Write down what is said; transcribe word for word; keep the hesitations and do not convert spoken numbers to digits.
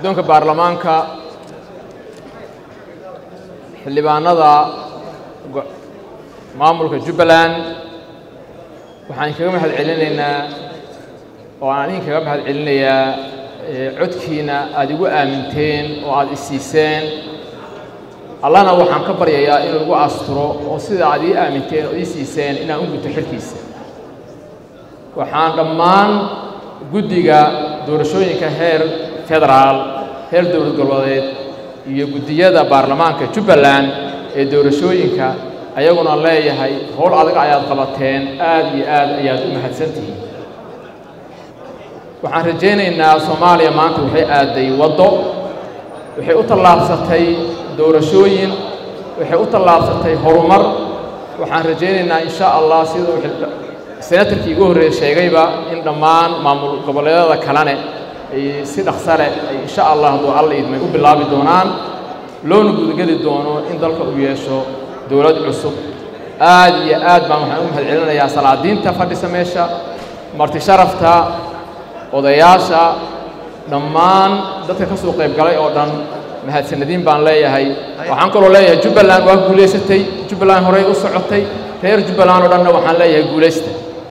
guddoonka baarlamaanka xildhibaanada maamulka Jubbaland waxaan kaga mahad celinaynaa oo aan idin kaga mahad celinayaa codkiina aad igu aaminteen oo aad isiiseen Allahna waxaan ka baryayaa inuu igu asturo oo sida aad ii aaminteen oo ii siiseen inaan u guto xilkiisa waxaan dhammaan guddiga doorashooyinka heer federaal heer dowlad goboleed iyo guddiyada baarlamaanka Jubbaland ee doorashooyinka ayaguna leeyahay howl adag ayaad qabateen aad iyo aad ayaad u mahadsantihiin waxaan rajaynaynaa Soomaaliya maanta waxay aaday wado waxay u tallaabsatay doorashooyin waxay u tallaabsatay horumar waxaan rajaynaynaa insha Allah sidoo senatarkii ugu horeeyay sheegayba in dhammaan maamul goboleedyada kalene ay si dhaqso leh insha Allah haduu alla idmay u bilaabi doonaan loona gudageli doono in dalka uu yeesho dowlad cusub aad iyo aad baan waxaan u mahad celinayaa salaadiinta fadhisa meesha marti sharafta odayaasha dhammaan dadka ka soo qayb galay oo dhan mahadsanadiin baan leeyahay waxaan kaloo leeyahay Jubbaland waa guuleysatay Jubbaland horey u socotay reer Jubbaland oo dhanna waxaan leeyahay guuleysta